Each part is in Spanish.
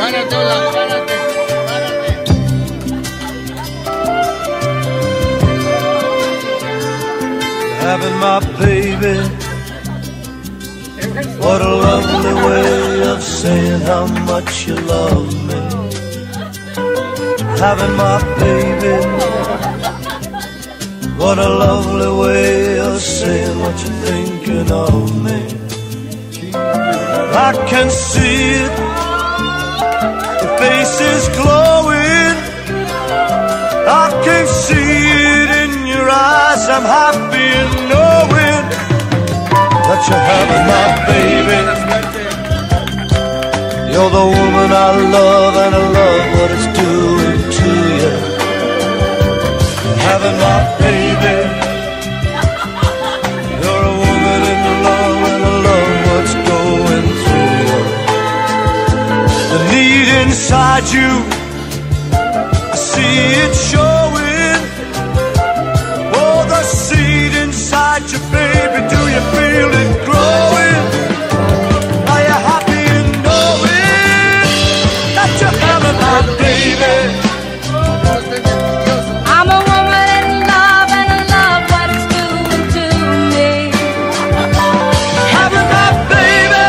Párate, hola, párate, párate. Having my baby, what a lovely way of saying how much you love me. Having my baby, what a lovely way of saying what you're thinking of me. I can see it, your face is glowing. I can see it in your eyes, I'm happy in knowing that you're having my baby. You're the woman I love and I love what it's doing to you. Having my baby. You're a woman in love and I love what's going through you. The need inside you, I see it showing. Oh, the seed inside you, baby, do you feel it growing? Are you happy in knowing that you're having my baby? I'm a woman in love and I love what it's doing to me. Having my baby.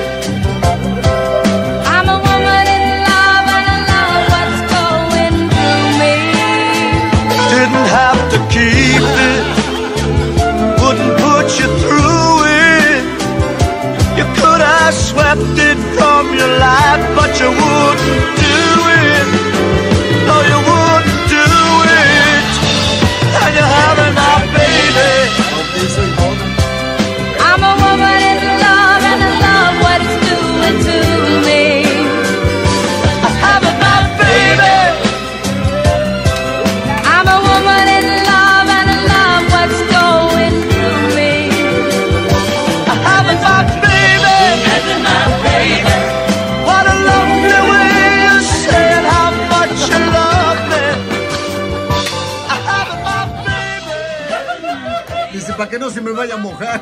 I'm a woman in love and I love what's going through me. Didn't have to keep it, wouldn't put you through it. You could have swept it from your life, but you wouldn't do it. No, you wouldn't do it. And you're having my baby. I'm a woman in love and I love what it's doing to me. Having my baby. I'm a woman in love and I love what's going through me. Having my baby. Having my baby. What a lovely way of saying how much you love me. Having my baby. Dice, para que no se me vaya a mojar.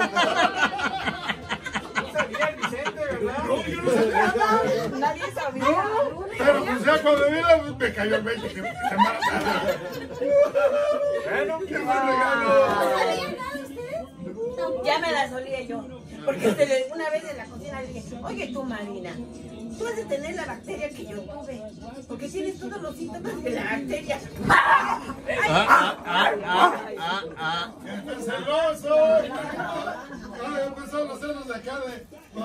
Nadie sabía. Pero pues ya cuando vino me cayó el 20 que embarazada. Bueno, qué buen regalo. Ya me la solía yo. Porque una vez en la cocina le dije, oye tú Marina, tú has de tener la bacteria que yo tuve. Porque tienes todos los síntomas de la bacteria. ¡Está celoso! Ahora empezó los celos de acá de...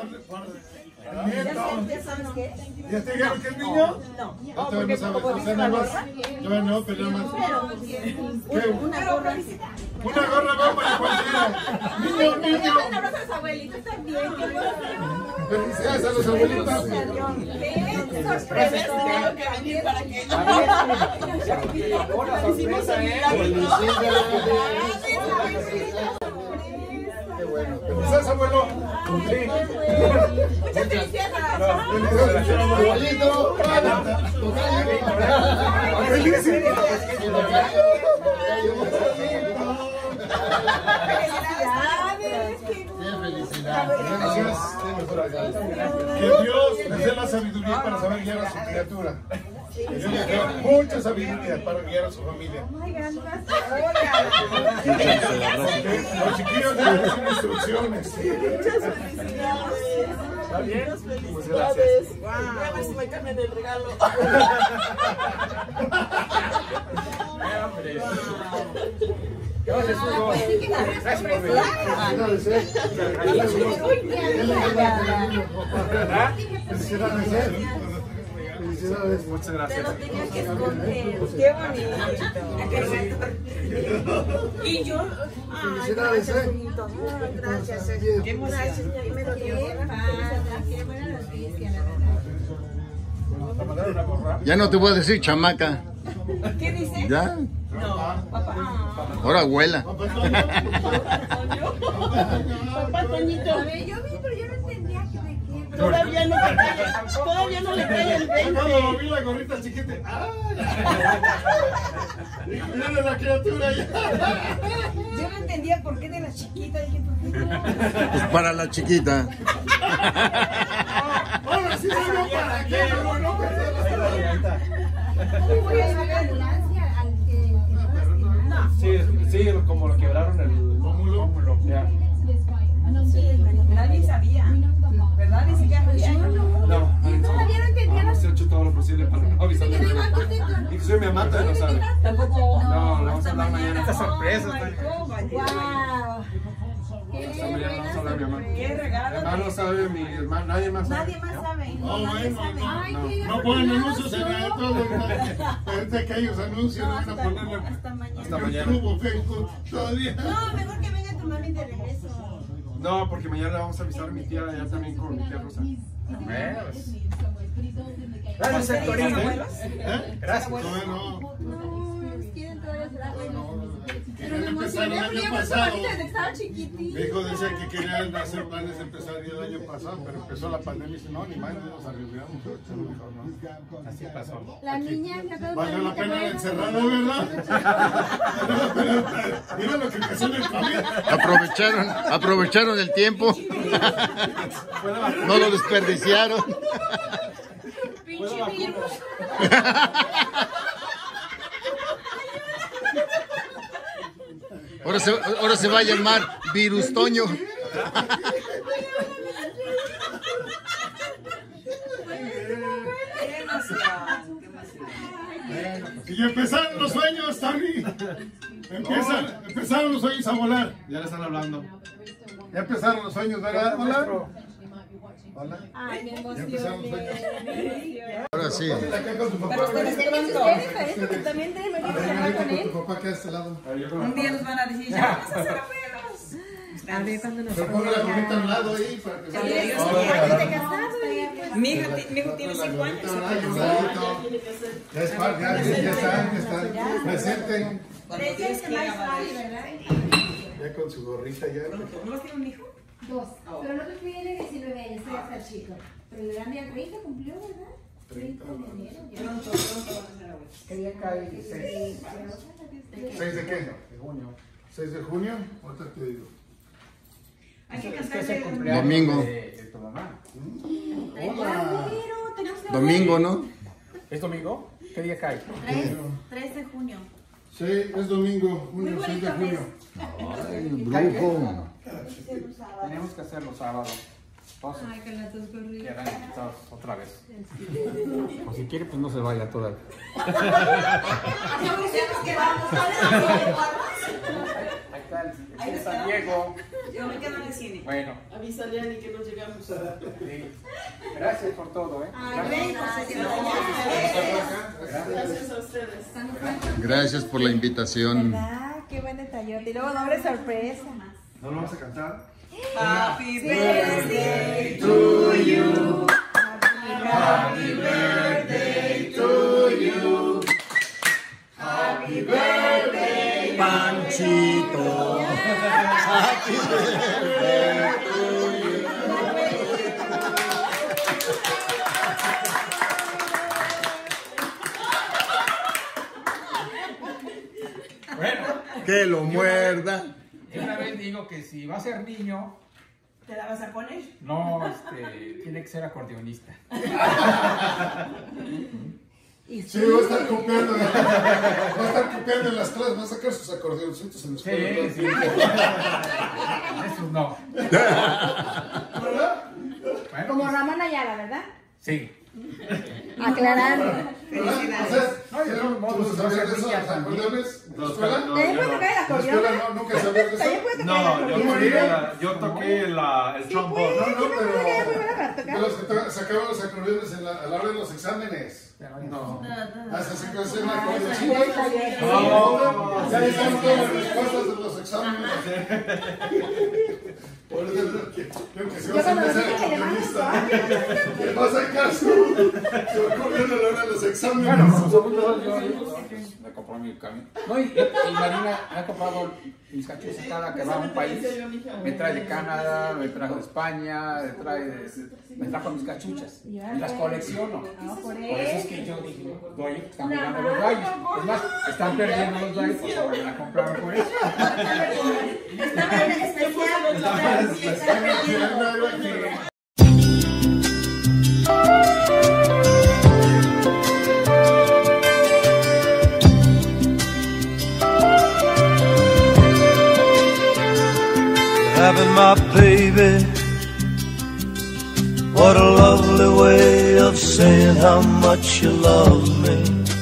¿Ya sabes qué? ¿Ya te dijeron que es niño? No. No, todavía no sabes, o sea, nada más. Todavía no, pero nada más. ¿Qué? Una gorra. Una gorra va para cualquiera. Niño, niño. Un abrazo a los abuelitos también. Felicidades a los abuelitos. Sorpresa. Tengo que venir para que... Qué bueno. Felicidades, abuelo. Sí. Muchas felicidades. Felicidades, abuelito. Que Dios les dé la sabiduría para saber guiar a su criatura. Que Dios les dé mucha sabiduría para guiar a su familia. Los chiquillos deben recibir instrucciones. ¿Está bien? Muchas gracias. A ver si me cambian el regalo. ¿Qué va a hacer, Hugo? Gracias por venir. Felicidades. Felicidades. Muchas gracias. Qué bonito. Y yo. Felicidades, Gracias. Gracias. Me lo dio. Qué buena noticia, la verdad. Ya no te voy a decir chamaca. ¿Qué dice? ¿Ya? No, papá. Ahora abuela. Papá Toñito. A ver, yo vi, pero yo no entendía que de qué. Todavía no le cae el 20. Cuando vi la gorrita chiquita, viene la criatura ya. Yo no entendía por qué de la chiquita. Dije, ¿por qué no? Pues para la chiquita. Ahora sí se vio para qué. Sí, como lo quebraron el pómulo. Ya. Nadie sabía, ¿verdad? Ni siquiera sabía. No, se ha hecho todo lo posible para no avisarle. Inclusive mi amante no sabe. Tampoco. No, vamos a hablar mañana. Esta sorpresa. Wow. Esta mañana vamos a hablar mi mamá. Qué regalo. Mi hermano sabe, mi hermano, nadie más sabe. Nadie más sabe. No, Nadie bueno, sabe. no ponen anuncios en todo. Desde aquellos anuncios van a ponerle Hasta mañana. Hasta mañana. YouTube, Facebook, todavía. No, mejor que venga tu mami de regreso. No, porque mañana le vamos a avisar a mi tía, allá también con mi tía Rosa. Gracias, Sectorino. Gracias. No. Quieren todavía Querían empezar el año pasado. Mi hijo decía que querían hacer planes de empezar el año pasado, pero empezó la pandemia y dice, no, ni más, nos arriesgamos. Mejor no. Así pasó. La niña Valió la pena la encerrada, ¿verdad? Mira lo que pasó en el familia. Aprovecharon el tiempo. No lo desperdiciaron. pinche virus. Ahora se va a llamar Virus Toño. Y empezaron los sueños, Tony. Empezaron los sueños a volar. Ya le están hablando. Ya empezaron los sueños, ¿verdad? Hola. Hola. Ay, me Ya empezaron los sueños. Ahora sí. Pero ustedes tienen que ustedes parece que también deben venir a hablar con él. Tu papá queda a este lado. Un día nos van a decir, ya vamos a ser abuelos. A ver cuándo nos Pero ponle la bonita a un lado ahí para que antes de casado. Mi hijo tiene 5 años. Ya es parte, ya están presentes. Ya con su gorrita ya. ¿No tiene un hijo? 2. Pero no tiene 19 años, ya está chico. Pero le dan ya 30, cumplió, ¿verdad? 30 de enero. Pronto van a ser abuelos. Ella cae 6. ¿6 de qué? De junio. ¿6 de junio? Ahorita te digo. Hay que Es que es el cantarle cumpleaños Domingo. de tu mamá. Hola. Domingo, ¿no? ¿Es domingo? ¿Qué día cae? 3 de junio. Sí, es domingo, junio, 6 de junio. Ay, brujo. Tenemos que hacerlo sábado. Todos Ay, que la tos corrida. quedan invitados otra vez. O si quiere, pues no se vaya todavía. Ahí está el San Diego. Yo me quedo en el cine. Bueno. Avísale a Ani que nos llegamos a... Sí. Gracias por todo, ¿eh? Gracias a ustedes. Gracias por la invitación. ¿Verdad? Qué buen detallote. Y luego doble sorpresa. ¿No lo vamos a cantar? Happy birthday to you. Happy birthday to you. Happy birthday, Panchito. Happy birthday to you. Bueno. Que lo muerda. Una vez digo que si va a ser niño, ¿Te la vas a poner? no, tiene que ser acordeonista. Sí, va a estar copiando en las clases, va a sacar sus acordeoncitos en la Sí, escuela. sí. Eso no. Bueno, Como Ramón Ayala, ¿verdad? sí. Aclarando. No, yo no, ¿Tú no, sabías de no, esos no, acordeones en la escuela? ¿También puede tocar el ¿En la acordeón? escuela nunca sabías de ¿También eso? puede tocar el No, acordeón? yo toqué el trombone. No, Muy buena para de tocar. los que sacaban los acordeones a la hora de los exámenes. No. Hasta se conocen acordeoncito. No. Ya están todas las respuestas de los exámenes. Por eso creo que si vas a empezar acordeonista, que va a sacar su acordeón a la hora de los exámenes. Bueno, como somos dos, yo me compró mi camión. No, y Marina me ha comprado mis cachuchas cada que va a un país. Me trae de Canadá, me trajo de España, me trajo mis cachuchas. Y las colecciono. Por eso es que yo dije, doy, están jugando los gallos. Es más, están perdiendo los gallos porque me la compraron por eso. Está bien especial. Está perdiendo. lovely way of saying how much you love me.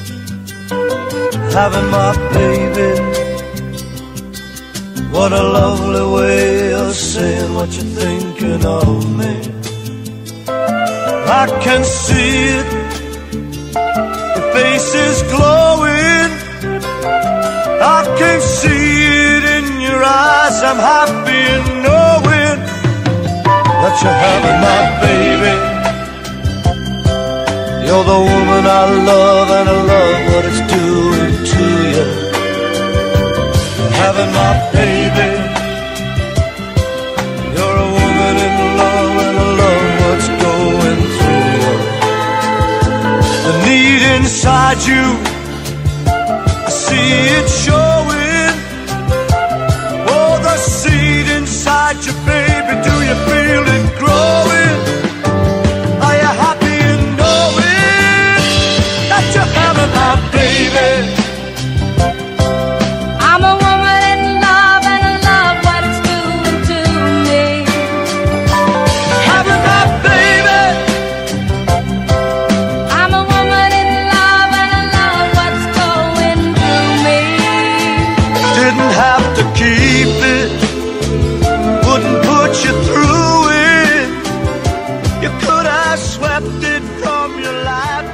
Having my baby, what a lovely way of saying what you're thinking of me. I can see it, your face is glowing. I can see it in your eyes. I'm happy in knowing that you're having my baby. You're the woman I love, and I love what it's doing to you. Having my baby. You're a woman in love, and I love what's going through you. The need inside you, I see it showing. Oh, the seed inside you, baby, do you feel it growing? Are you happy in knowing that you're having my baby? I'm a woman in love, and I love what it's doing to me. Having my baby. I'm a woman in love, and I love what's going through me. Didn't have to keep it, wouldn't put you through it. You could have swept it from your life.